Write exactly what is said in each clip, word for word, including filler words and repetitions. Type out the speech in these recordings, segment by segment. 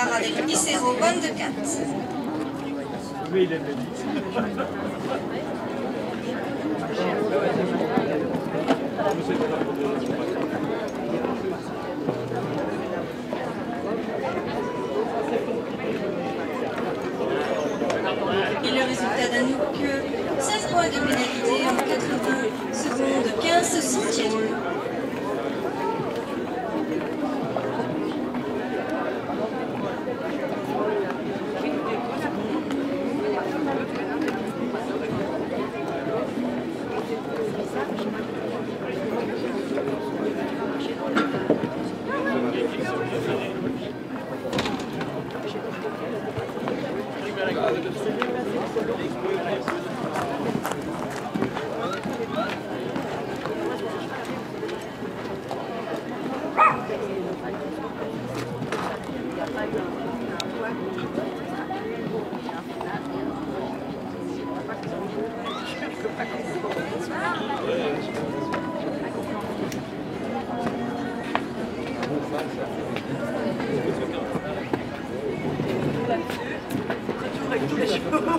départ avec Icero vingt-quatre. Oui, il aime le dix. Et le résultat d'un nouveau que seize points de pénalité en quatre-vingts secondes, quinze centièmes.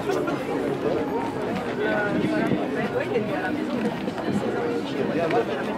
Ouais, il est à la maison.